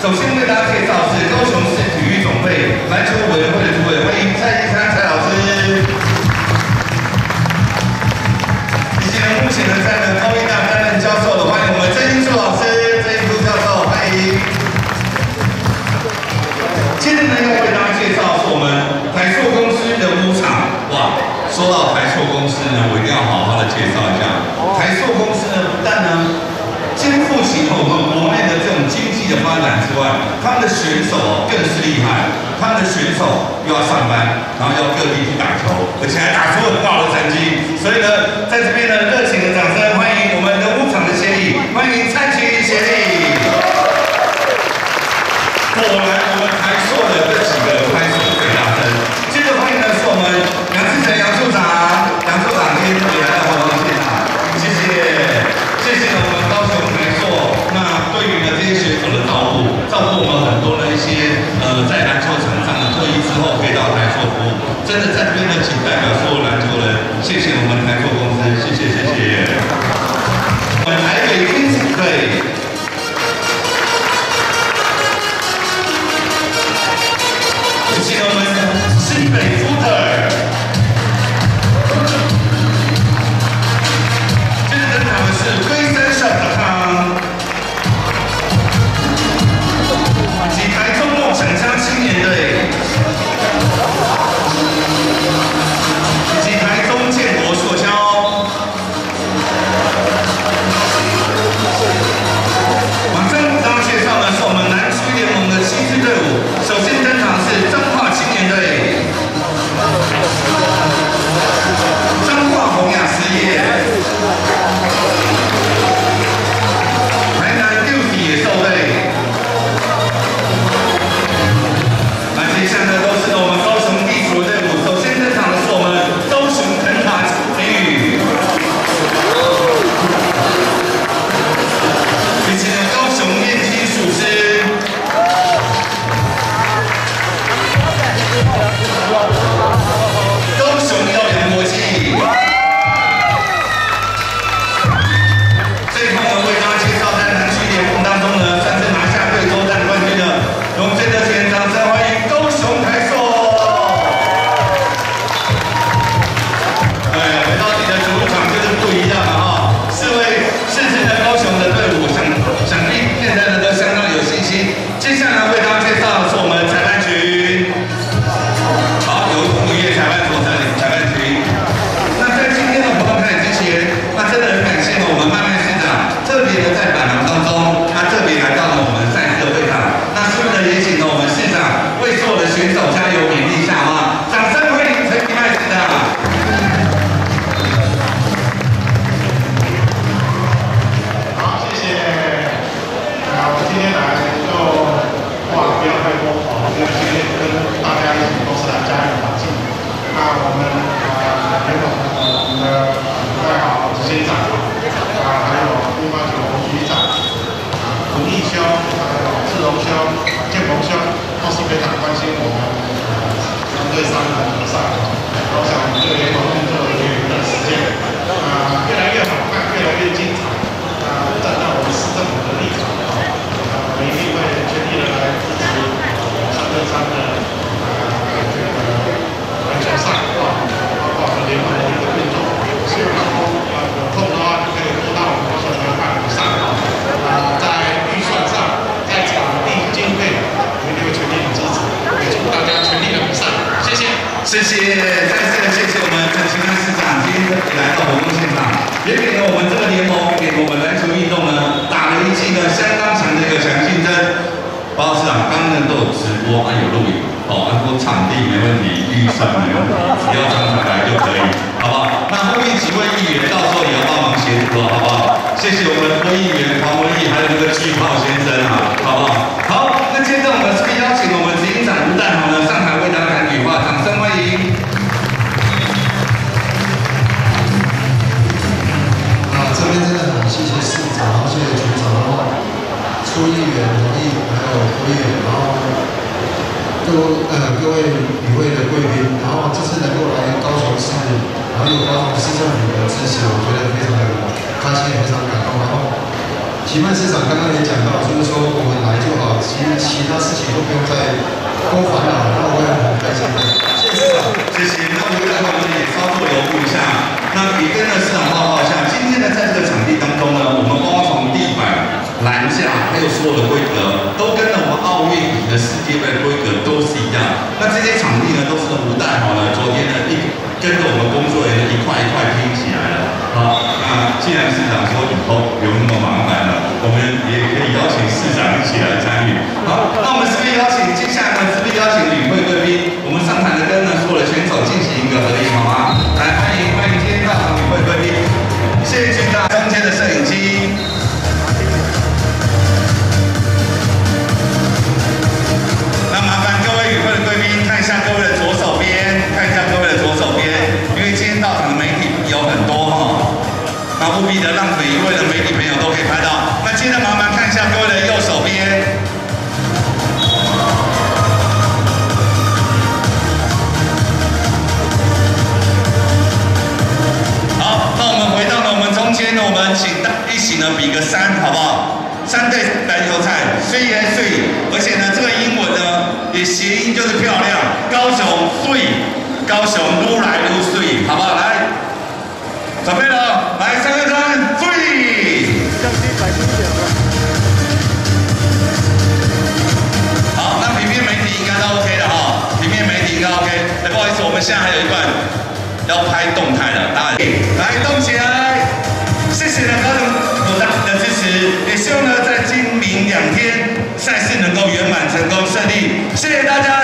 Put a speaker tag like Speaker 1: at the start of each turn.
Speaker 1: 首先为大家介绍是高雄市体育总会篮球委员会的主委，欢迎蔡依珊蔡老师。以及目前在高医大担任教授的，欢迎我们曾英树老师，曾英树教授，欢迎。接着要为大家介绍是我们台塑公司的屋厂。哇，说到台塑公司呢，我一定要好好的介绍一下。台塑公司呢，不但肩负起我们国内的这种经济的发展之外，他们的选手更是厉害。他们的选手又要上班，然后要各地去打球，而且还打出很好的成绩。所以呢，在这边呢，热情的掌声欢迎我们的屋厂的协理，欢迎蔡群协理。果然，我们台塑的这几个拍手最大声。接着欢迎的是我们杨志成杨处长，杨处长今天特别来到活动现场，谢谢我们高雄台塑。那对于呢这些选手的照顾我们很多的一些在篮球场上的退役之后可以到台塑服务，真的在这边呢，请代表所有篮球人，谢谢我们台塑公司，谢谢。我们台北天使队。谢谢我们新北福特，接着登场的是龟山小小康，以及台中梦想家青年队，以及台中建国塑胶。马上为大家介绍的是我们南区联盟的7支队伍，首先登场是彰化青年队，彰化洪雅实业，台南六体野兽队。那接下来都是我们高雄地主的队伍，首先登场的是我们高雄藤塔美语，以及高雄炼金术师。高雄耀阳国际，这一趟呢为大家介绍在南区联盟当中呢，算是拿下贵州站冠军的，我们真的请掌声欢迎高雄台塑。回到你的主场就是不一样了哈，四支的高雄的队伍，想必现在呢都相当有信心。接下来为大家介绍的是我们裁判群。好，由同业裁判所带领裁判群。那在今天的活动开始之前，那真的很感谢我们麦麦市长，特别的在百忙当中，他特别来到了我们赛事的会场。那是不是也请了我们市长为所有的选手加油勉励一下吗？掌声欢迎陈其迈市长。
Speaker 2: 好，谢谢。我今天来就话不要太多，因为今天跟大家一起都是来加油打气。那我们联盟我们的赖好执行长还有乒乓球局长吴义兄，还有志荣兄、建鹏兄，都是非常关心我们团队上的比赛。我想我们这个联盟运作了有一段时间，越来越好看，越来越精彩。站在我们市政府的立场，我们一定会全力的来支持3对3的这个篮球赛包括我们联盟的一个运作。希望说有空的话就可以多到我们高雄来办比赛。在预算上，在场地经费，我们一定会全力的支持，也祝大家全力的比赛。谢谢。
Speaker 1: 再次的谢谢我们陈其迈市长今天来到活动现场，也给了我们这个联盟，给我们篮球运动呢打了一剂呢相当强的一个强竞争。包括市长刚刚都有直播，有录影，说场地没问题，预算没问题，只要常常来就可以，好不好？那后面几位议员到时候也要帮忙协助，好不好？谢谢我们郭议员、黄文义，还有那个巨炮先生啊，好不好？好，那接着我们是不是邀请我们执行长吴淡豪呢上台为大家谈举话，掌声欢迎。
Speaker 3: 这边真的很谢谢市长，然后谢谢局长，然后苏议员、黄议员还有郭议员，然后各位与会的贵宾，然后这次能够来高雄市，然后有高雄市政府的支持，我觉得非常的开心，也非常感动。然后其期曼市长刚刚也讲到，就是说我们来就好，其实其他事情都不用再多烦恼了。那我也很开心的，谢谢市长，
Speaker 1: 谢谢。那我们待会呢也稍作留步一下，那也跟市长报告一下，今天呢在这个场地当中呢，我们包括从地板、篮架，还有所有的规格，都跟我们奥运比的世界杯规格都是一样。那这些场地呢都是吴代豪呢昨天呢跟着我们工作人员一块一块拼起来了。好，那既然市长说以后不用那么麻烦了，我们也可以邀请市长一起来参与。好，那我们是不是邀请接下来呢？是不是邀请领会贵宾？我们上台的跟呢所有的选手进行一个合影，好吗？来，欢迎今天到场领会贵宾，谢谢军大中间的摄影机。那麻烦各位与会的贵宾看一下各位的左手边，看一下各位的左手边，因为今天到场的媒体有很多哈，那务必的让每一位的媒体朋友都可以拍到。那接着麻烦看一下各位的右手边。好，那我们回到了我们中间呢，我们请大家一起呢比个3，好不好？3队篮球赛，虽然水，而且呢，这个英文呢也谐音就是漂亮。高雄水，高雄愈来愈水，好不好？来，准备了，来3、2、3，水。好，那平面媒体应该都 OK 的哈，平面媒体应该 OK。不好意思，我们现在还有一段要拍动态的，大家来动起来。谢谢呢，高雄有大家的支持，也希望呢在今明2天赛事能够圆满成功顺利。谢谢大家。